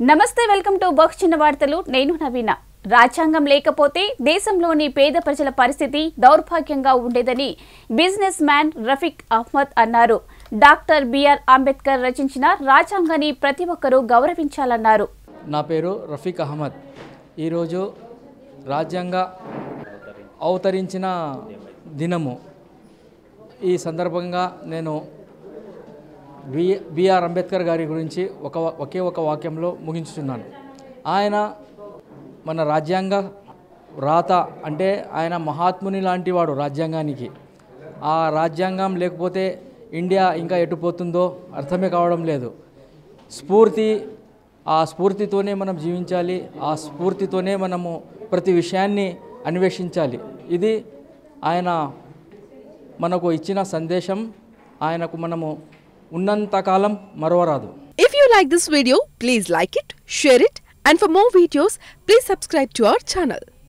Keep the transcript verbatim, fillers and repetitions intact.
నమస్తే welcome to బహుజన వార్తలు నేను నవీన రాజ్యాంగం లేకపోతే దేశంలోని పేద ప్రజల పరిస్థితి దౌర్భాగ్యంగా ఉండేదని బిజినెస్ మ్యాన్ రఫీక్ అహ్మద్ అన్నారు. డాక్టర్ బిఆర్ అంబేద్కర్ రచించిన రాజ్యాంగాన్ని ప్రతి ఒక్కరూ గౌరవించాలన్నారు. నా పేరు రఫీక్ అహ్మద్. ఈరోజు రాజ్యాంగ అవతరించిన దినము. ఈ సందర్భంగా నేను బి బిఆర్ అంబేద్కర్ గారి గురించి ఒక ఒకే ఒక వాక్యంలో ముగించుతున్నాను. ఆయన మన రాజ్యాంగ రాత అంటే ఆయన మహాత్ముని లాంటి వాడు రాజ్యాంగానికి. ఆ రాజ్యాంగం లేకపోతే ఇండియా ఇంకా ఎటుపోతుందో అర్థమే కావడం లేదు. స్ఫూర్తి ఆ స్ఫూర్తితోనే మనం జీవించాలి. ఆ స్ఫూర్తితోనే మనము ప్రతి విషయాన్ని అన్వేషించాలి. ఇది ఆయన మనకు ఇచ్చిన సందేశం. ఆయనకు మనము ఉన్నంత కాలం మరవరాదు. If you like this video, please like it, share it, and for more videos, please subscribe to our channel.